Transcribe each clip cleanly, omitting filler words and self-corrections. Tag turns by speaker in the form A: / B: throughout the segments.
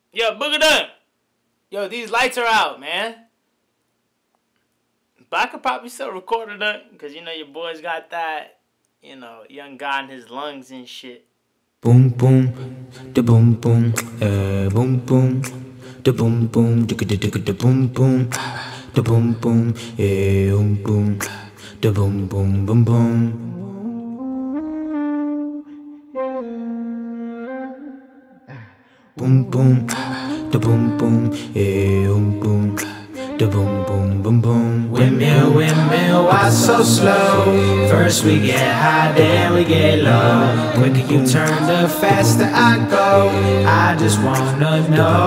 A: Yo, Bugus. Yo, these lights are out, man. But I could probably still record it, because, you know, your boy's got that, you know, young God in his lungs and shit.
B: Boom, boom, da boom, boom, boom, boom, da boom, boom, da boom, boom, da boom, boom, boom, boom, da boom, boom, boom, boom. Boom, boom, da boom, boom, boom, boom, da boom, boom, boom, boom.
C: Windmill, windmill, why so slow? First we get high, then we get low. Quicker you turn, the faster I go. I just wanna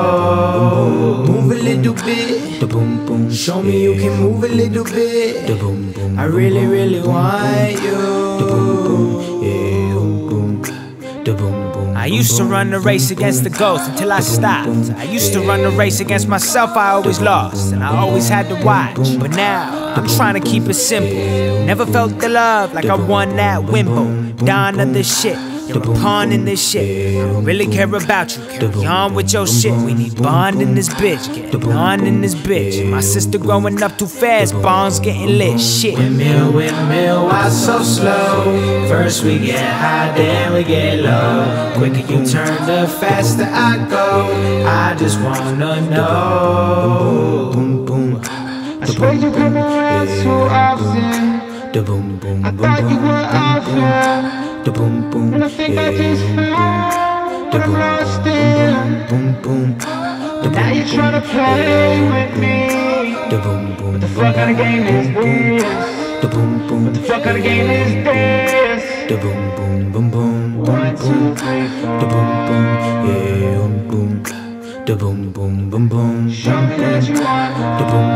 C: know. Move a little bit,
B: Da boom, boom,
C: show me you can move a little bit.
B: da boom, boom,
C: I really, really want you.
B: da boom, boom, boom, boom, da boom, boom.
D: I used to run the race against the ghost until I stopped. I used to run the race against myself, I always lost, and I always had to watch. But now, I'm trying to keep it simple. Never felt the love like I won that Windmill. Dying of this shit, you're a pawn in this shit. I don't really care about you, carry on with your shit. We need bond in this bitch, getting on in this bitch. My sister growing up too fast, bonds getting lit, shit.
C: Windmill, windmill, why so slow? First we get high, then we get low. Quicker you turn, the faster I go. I just wanna know.
B: Boom, boom,
E: I swear you come around too often.
B: da boom, boom,
E: I
B: boom,
E: thought you were
B: boom,
E: awesome.
B: da boom, boom,
E: And I think I just found what I'm lost in.
B: boom, boom,
E: But now you're trying to play with me.
B: da boom, boom,
E: What the fuck kind of game is this?
B: da boom, boom,
E: What the fuck kind of game is this?
B: da boom, boom, boom, boom,
E: 1, 2, 3, 4.
B: da boom, boom, boom, da boom, boom, boom, boom,
E: Show me that you want more.
B: da boom,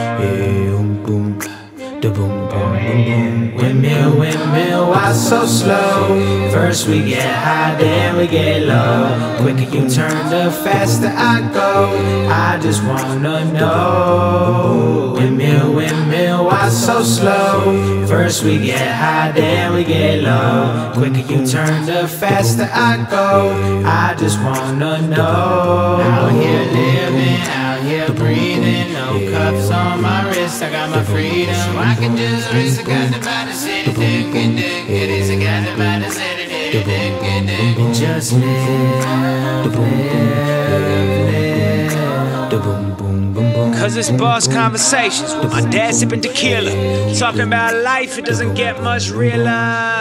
B: boom, da boom, boom, boom, boom.
C: Windmill, windmill, why so slow? First we get high, then we get low. Quicker you turn, the faster I go. I just wanna know. Windmill, windmill, why so slow? First we get high, then we get low. Quicker you turn, the faster I go. I just wanna know. Out here living, out here breathing. No cuffs on my wrist, I got my freedom. I can just race, I got the body city, dick and dick. It is, I got the body city, dick and dick. Just live,
B: Da boom, boom, boom, boom.
D: Cause it's boss conversations with my dad sipping tequila. Talking about life, it doesn't get much realer.